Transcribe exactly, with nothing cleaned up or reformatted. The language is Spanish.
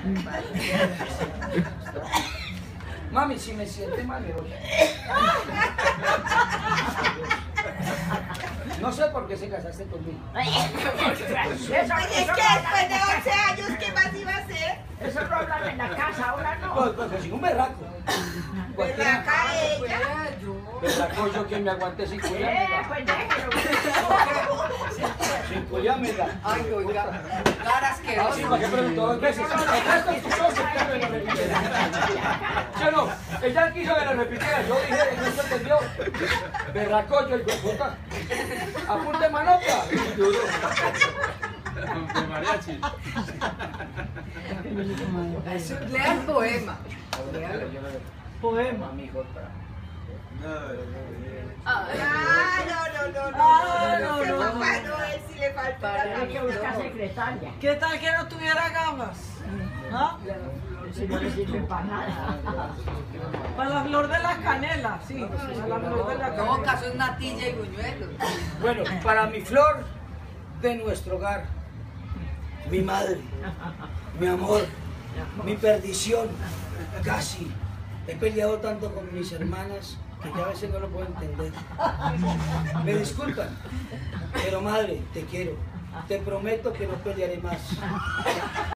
Mami, si me siente mal, me voy. No sé por qué se casaste conmigo. Pues es que después de once años, ¿qué más iba a hacer? Eso lo hablan en la casa, ahora no. Pues, pues, pues, sin un berraco. Berraca ella. Berraco yo que me aguante sin Eh, cuidármela. pues déjelo. Sin cuidármela. Ay, oiga, caras que Ah, sí, ¿para qué preguntó dos veces? Esto escuchó que ella me lo repitiera. ¿Sí o no? Ella quiso que lo repitiera. Yo dije, no se entendió. Berraco yo, hijo de puta. Apunte manopla. Duro. De mariachi. Lea el poema. Poema, mijo. Ah, no, no, no, no. Ah, no, Ese no, Papá no. Noel sí le falta la Hay que buscar camisa. secretaria. ¿Qué tal que no tuviera gafas? ¿Ah? Si no le sirve para nada. Para la flor de la canela, sí. Para la flor de la No, canela. caso es natilla y buñuelos. Bueno, para mi flor de nuestro hogar, mi madre, mi amor, mi perdición, casi. He peleado tanto con mis hermanas que ya a veces no lo puedo entender. Me disculpan, pero madre, te quiero. Te prometo que no pelearé más.